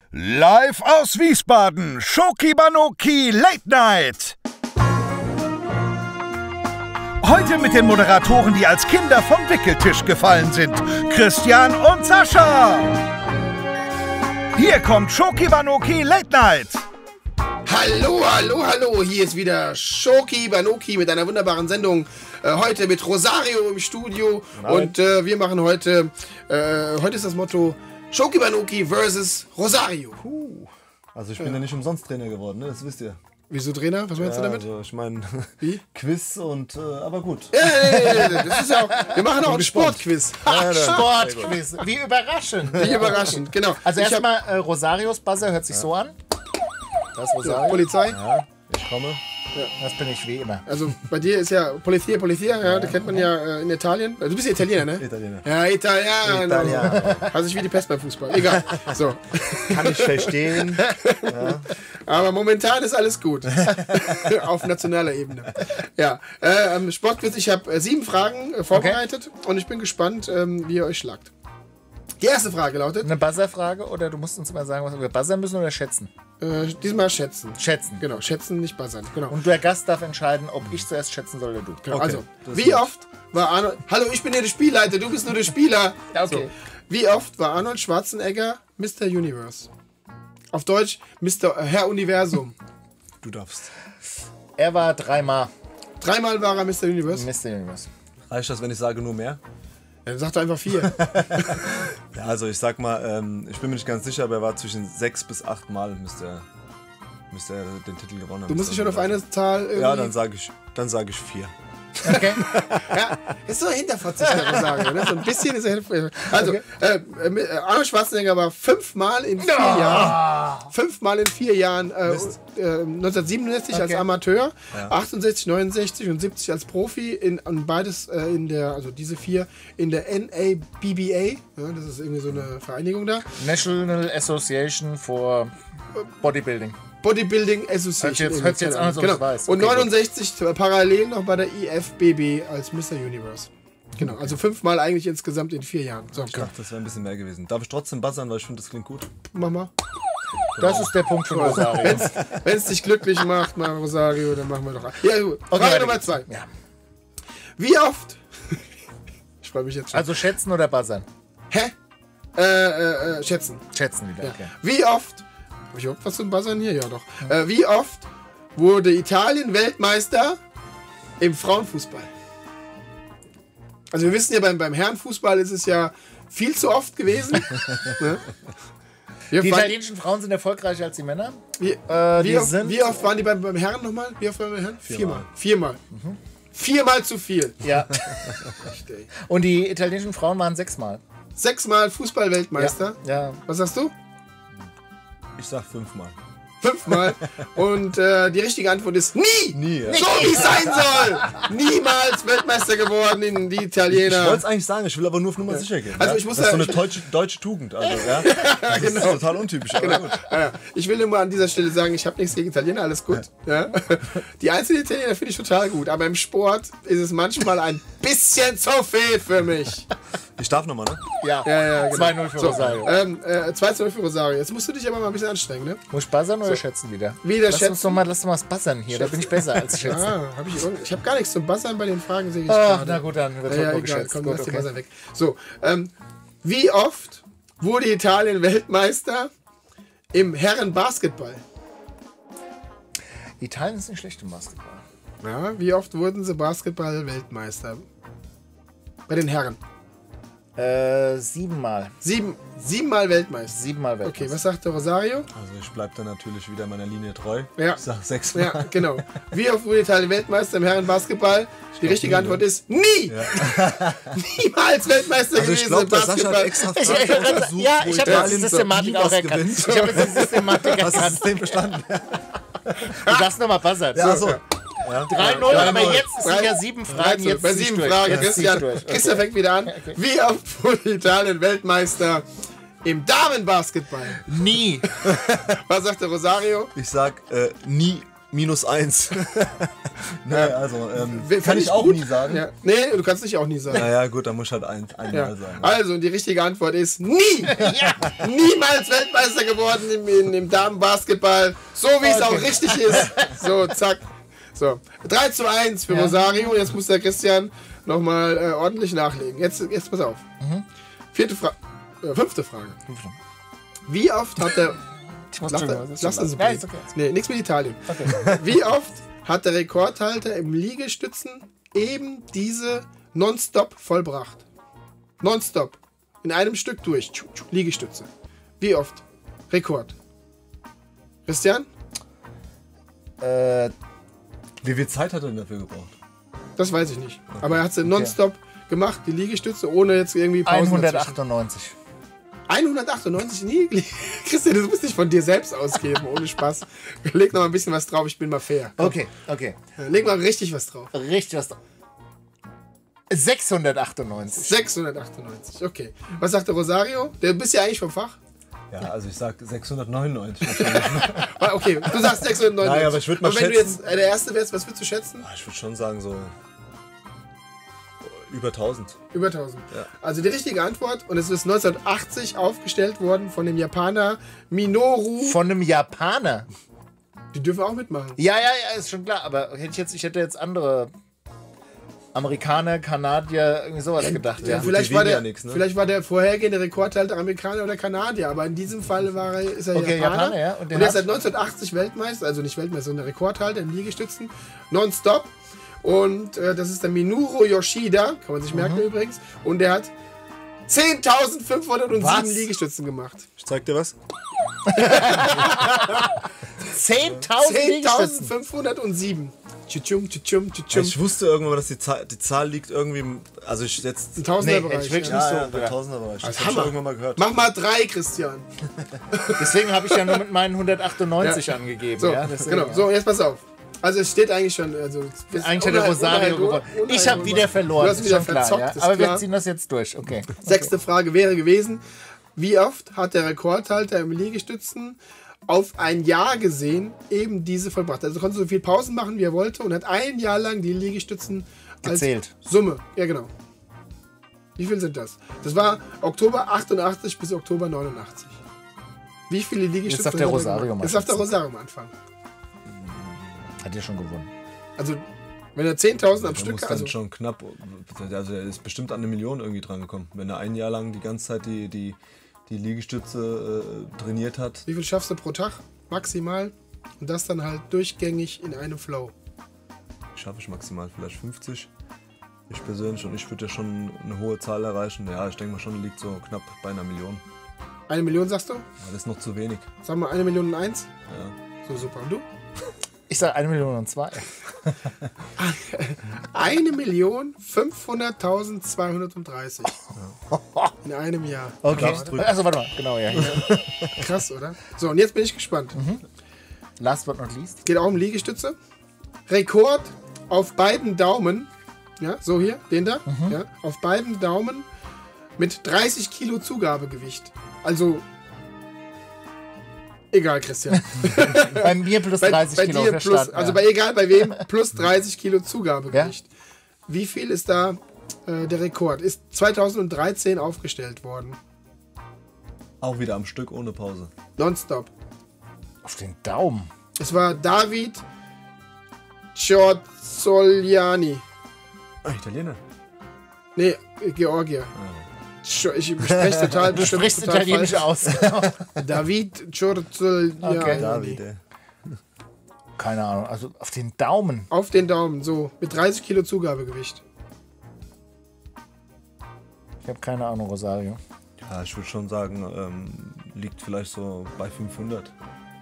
Live aus Wiesbaden, Schoki Banoki Late Night. Heute mit den Moderatoren, die als Kinder vom Wickeltisch gefallen sind. Christian und Sascha. Hier kommt Schoki Banoki Late Night. Hallo, hallo, hallo. Hier ist wieder Schoki Banoki mit einer wunderbaren Sendung. Heute mit Rosario im Studio. Nein. Und wir machen heute ist das Motto Schoki Banoki versus Rosario. Also ich bin ja nicht umsonst Trainer geworden, ne? Das wisst ihr. Wieso Trainer? Was meinst du damit? Also ich meine Quiz und aber gut. Ja, das ist ja auch, wir machen auch ein Sportquiz. Sportquiz. Wie überraschend. Wie überraschend, genau. Also erstmal Rosarios Buzzer hört sich so an. Das ist Rosario. Polizei. Ja, ich komme. Ja. Das bin ich wie immer. Also bei dir ist ja Polizia, ja, das kennt man ja in Italien. Du bist ja Italiener, ne? Italiener. Ja, Italiener. Also ich wie die Pest beim Fußball. Egal. So. Kann ich verstehen. Ja. Aber momentan ist alles gut. Auf nationaler Ebene. Ja. Sportquiz, ich habe 7 Fragen vorbereitet und ich bin gespannt, wie ihr euch schlagt. Die erste Frage lautet... Eine Buzzer-Frage oder du musst uns mal sagen, was wir buzzern müssen oder schätzen? Diesmal schätzen. Schätzen. Genau, schätzen, nicht buzzern. Genau. Und der Gast darf entscheiden, ob ich zuerst schätzen soll oder du. Genau. Okay. Also, wie oft war Arnold... Hallo, ich bin hier der Spielleiter, du bist nur der Spieler. Ja, okay. So. Wie oft war Arnold Schwarzenegger Mr. Universe? Auf Deutsch Herr Universum. Du darfst. Er war 3-mal. 3-mal war er Mr. Universe? Mr. Universe. Reicht das, wenn ich sage nur mehr? Ja, dann sagt er einfach 4. Ja, also ich sag mal, ich bin mir nicht ganz sicher, aber er war zwischen 6 bis 8 Mal müsste er den Titel gewonnen haben. Du musst dich schon auf eine Zahl irgendwie... Ja, dann sage ich 4. Okay. Ja, ist so hinterfotzig, der Rosario, ne? So ein bisschen ist er hinterfotzig. Also, Arnold Schwarzenegger war 5-mal in 4 Jahren. 5-mal in 4 Jahren. 1967 als Amateur, 68, 69 und 70 als Profi. Und beides also diese 4 in der NABBA. Ja, das ist irgendwie so eine Vereinigung da. National Association for Bodybuilding. Bodybuilding Association. Hört sich jetzt an, als ob ich weiß. Und 69 parallel noch bei der IFBB als Mr. Universe. Genau, also 5-mal eigentlich insgesamt in 4 Jahren. So, ich dachte, das wäre ein bisschen mehr gewesen. Darf ich trotzdem buzzern, weil ich finde, das klingt gut? Mach mal. Das ist der Punkt von Rosario. Wenn es dich glücklich macht, mal Rosario, dann machen wir doch. Ja, gut. Frage Nummer 2. Ja. Wie oft... Ich freue mich jetzt schon. Also schätzen oder buzzern? Hä? Schätzen. Schätzen wieder, ja. Okay. Wie oft... Habe ich überhaupt was zum Buzzern hier? Ja, doch. Wie oft wurde Italien Weltmeister im Frauenfußball? Also wir wissen ja, beim Herrenfußball ist es ja viel zu oft gewesen. Ne? Die italienischen Frauen sind erfolgreicher als die Männer. Wie oft waren die beim Herren nochmal? Wie oft waren wir Herren? 4-mal. 4-mal. 4-mal zu viel. Ja. Und die italienischen Frauen waren 6-mal. 6-mal Fußball-Weltmeister? Ja. Was sagst du? Ich sag 5-mal. 5-mal. Und die richtige Antwort ist nie! Nie, ja. So wie es sein soll! Niemals Weltmeister geworden in die Italiener. Ich wollte es eigentlich sagen, ich will aber nur auf Nummer sicher gehen. Also ja? ich muss das ist so eine deutsche Tugend. Also, ja? Das ist total untypisch. Aber genau. Gut. Ja. Ich will nur an dieser Stelle sagen, ich habe nichts gegen Italiener, alles gut. Ja. Die einzelnen Italiener finde ich total gut, aber im Sport ist es manchmal ein bisschen zu viel für mich. Ich darf nochmal, ne? Ja, genau. 2-0 für Rosario. 2-0 für Rosario. Jetzt musst du dich aber mal ein bisschen anstrengen, ne? Muss ich buzzern oder schätzen wieder? Wieder schätzen. Lass doch mal was buzzern hier, da bin ich besser als schätzen. Ich habe gar nichts zum Buzzern bei den Fragen, sehe ich gerade. Na gut, dann wird egal, geschätzt. Komm, lass den Buzzer weg. So, wie oft wurde Italien Weltmeister im Herrenbasketball? Italien ist nicht schlecht im Basketball. Ja, wie oft wurden sie Basketball-Weltmeister? Bei den Herren. 7-mal. 7-mal Weltmeister. 7-mal Weltmeister. Okay, was sagt der Rosario? Also ich bleibe da natürlich wieder meiner Linie treu. Ja. Ich sag 6-mal. Ja, genau. Wie oft wurde Italien Weltmeister im Herrenbasketball? Die richtige Antwort ist nie! Ja. Niemals Weltmeister gewesen. Ich glaube, der Sascha hat extra Fragen ausgesucht, ja, ich habe die Systematik auch erkannt. Ich habe die Systematik erkannt. Hast du das System verstanden? Du darfst nochmal buzzern. Ja, so. Ja. 3-0, aber jetzt sind ja 7 Fragen. Jetzt bei 7 Fragen, Christian fängt wieder an. Okay. Wie oft wurde Italien Weltmeister im Damenbasketball? Nie. Was sagt der Rosario? Ich sag nie -1. Nee, also, Fand kann ich auch gut. nie sagen. Ja. Nee, du kannst nicht auch nie sagen. Naja, gut, dann muss ich halt ein Ja. Mal sagen. Also, die richtige Antwort ist nie! Niemals Weltmeister geworden im Damenbasketball. So wie es auch richtig ist. So, zack. So, 3:1 für Rosario. Jetzt muss der Christian nochmal ordentlich nachlegen. Jetzt pass auf. Fünfte Frage. Wie oft hat der... Lass uns Ja, ist okay. Nee, nichts mit Italien. Okay. Wie oft hat der Rekordhalter im Liegestützen eben diese nonstop vollbracht? Nonstop. In einem Stück durch. Liegestütze. Wie oft? Rekord. Christian? Wie viel Zeit hat er denn dafür gebraucht? Das weiß ich nicht. Aber er hat sie nonstop gemacht, die Liegestütze, ohne jetzt irgendwie Pausen dazwischen. 198. 198 nie? Christian, du musst nicht von dir selbst ausgeben, ohne Spaß. Leg noch mal ein bisschen was drauf, ich bin mal fair. Okay. Leg mal richtig was drauf. Richtig was. 698. 698, okay. Was sagt der Rosario? Du bist ja eigentlich vom Fach. Ja, also ich sag 699. Okay, du sagst 699. Naja, aber ich würd mal Und wenn du schätzen- jetzt der Erste wärst, was würdest du schätzen? Ich würde schon sagen so über 1000. Über 1000. Ja. Also die richtige Antwort, und es ist 1980 aufgestellt worden von dem Japaner Minoru. Von einem Japaner. Die dürfen auch mitmachen. Ja, ist schon klar. Aber ich hätte jetzt andere Amerikaner, Kanadier, irgendwie sowas gedacht. Ja. Vielleicht die war wiegen der, ja nix, ne? vielleicht war der vorhergehende Rekordhalter Amerikaner oder Kanadier, aber in diesem Fall ist er Okay, Japaner. Japaner, ja. Und Und den er ist hat- seit 1980 Weltmeister, also nicht Weltmeister, sondern Rekordhalter in Liegestützen, nonstop. Und das ist der Minoru Yoshida, kann man sich merken übrigens. Und der hat 10.507 Was? Liegestützen gemacht. Ich zeig dir was. 10.000 Liegestützen. 10.507. Tschutschum, tschutschum, tschutschum. Ich wusste irgendwann, dass die Zahl liegt irgendwie, also ich jetzt... Im Tausenderbereich. hätte ich wirklich ja. nicht Ja, so, bei ja. Tausenderbereich. Das Hammer. hab ich irgendwann mal gehört. Mach mal 3, Christian. Deswegen habe ich ja nur mit meinen 198 Ja. angegeben. So, ja, deswegen, genau. ja. So, jetzt pass auf. Also es steht eigentlich schon... Also, Eigentlich hat der Rosario gewonnen. Ich habe wieder verloren. Du hast ist wieder schon klar, verzockt, ja. ist Aber klar. wir ziehen das jetzt durch. Okay. Sechste Frage wäre gewesen, wie oft hat der Rekordhalter im Liegestützen auf ein Jahr gesehen eben diese vollbracht? Also konnte so viel Pausen machen, wie er wollte, und hat ein Jahr lang die Liegestützen als Gezählt. Summe. Ja, genau. Wie viel sind das? Das war Oktober 88 bis Oktober 89. Wie viele Liegestützen? Jetzt darf der hat er Rosario gemacht? mal Jetzt darf der schätzen. Rosario mal anfangen. Hat ja schon gewonnen. Also, wenn er 10.000 am Der Stück... muss dann Also, schon knapp, also er ist bestimmt an 1 Million irgendwie dran gekommen. Wenn er ein Jahr lang die ganze Zeit die Liegestütze trainiert hat. wie viel schaffst du pro Tag? Maximal. Und das dann halt durchgängig in einem Flow. Schaffe ich maximal vielleicht 50. Ich persönlich, und ich würde ja schon eine hohe Zahl erreichen. Ja, ich denke mal schon, liegt so knapp bei 1 Million. 1 Million sagst du? Ja, das ist noch zu wenig. Sag mal 1 Million und 1. Ja. So, super. Und du? Ich sage 1.000.002. 1.500.230. In einem Jahr. Okay. Darfst drücken. Also warte mal. Genau, ja. Krass, oder? So, und jetzt bin ich gespannt. Last but not least. Geht auch um Liegestütze. Rekord auf beiden Daumen. Ja, so hier, den da. Ja, auf beiden Daumen mit 30 Kilo Zugabegewicht. Also, egal, Christian. Bei mir plus 30 bei Kilo. dir plus, verstanden, also ja. bei egal bei wem, plus 30 Kilo Zugabegewicht. Wie viel ist da der Rekord? Ist 2013 aufgestellt worden. Auch wieder am Stück ohne Pause. Nonstop. Auf den Daumen. Es war David Ciozzoliani. Ah, Italiener. Nee, Georgier. Ich spreche total Du bestimmt sprichst total Italienisch falsch. aus. David Ciozzoliani. Okay. David, ey. Keine Ahnung. Also auf den Daumen. Auf den Daumen, so. Mit 30 Kilo Zugabegewicht. Ich habe keine Ahnung, Rosario. Ja, ich würde schon sagen, liegt vielleicht so bei 500.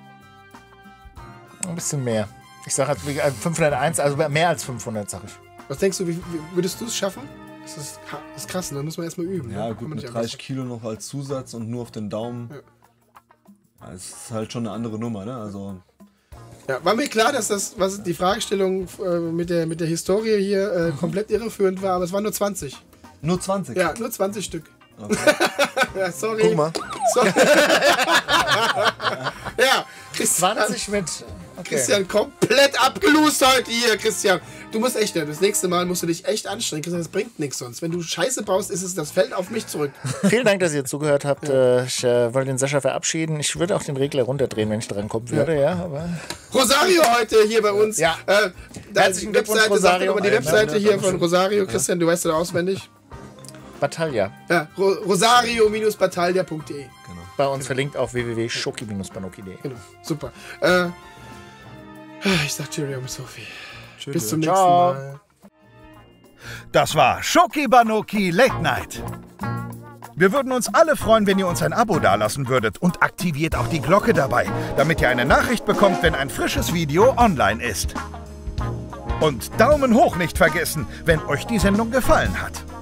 Ein bisschen mehr. Ich sage halt 501, also mehr als 500, sag ich. Was denkst du, wie würdest du es schaffen? Das ist krass, da muss man erstmal üben. Ja, ne? gut, Kann man mit nicht 30 einfach- Kilo noch als Zusatz und nur auf den Daumen. Ja, es ist halt schon eine andere Nummer, ne? Also, Ja, war mir klar, dass das, was die Fragestellung mit der Historie hier komplett irreführend war, aber es waren nur 20. nur 20. Ja, nur 20 Stück. Okay. Ja, sorry. Guck mal. Sorry. Ja, Christian. 20 mit. Christian komplett abgelust heute hier, Christian. Du musst echt, das nächste Mal musst du dich echt anstrengen, Christian, das bringt nichts sonst. Wenn du Scheiße baust, das fällt auf mich zurück. Vielen Dank, dass ihr zugehört habt. Ich wollte den Sascha verabschieden. Ich würde auch den Regler runterdrehen, wenn ich dran kommen würde, ja. Aber Rosario heute hier bei uns. Ja. Herzlichen Glückwunsch, Rosario. Die Webseite hier von Rosario, Christian, du weißt ja auswendig. Battaglia. Ja, rosario-battaglia.de. Genau. Bei uns verlinkt auf www.schoki-banoki.de. Genau, super. Ich sag Cheerio, Sophie. Bis zum nächsten Ciao. Mal. Das war Schoki Banoki Late Night. Wir würden uns alle freuen, wenn ihr uns ein Abo dalassen würdet und aktiviert auch die Glocke dabei, damit ihr eine Nachricht bekommt, wenn ein frisches Video online ist. Und Daumen hoch nicht vergessen, wenn euch die Sendung gefallen hat.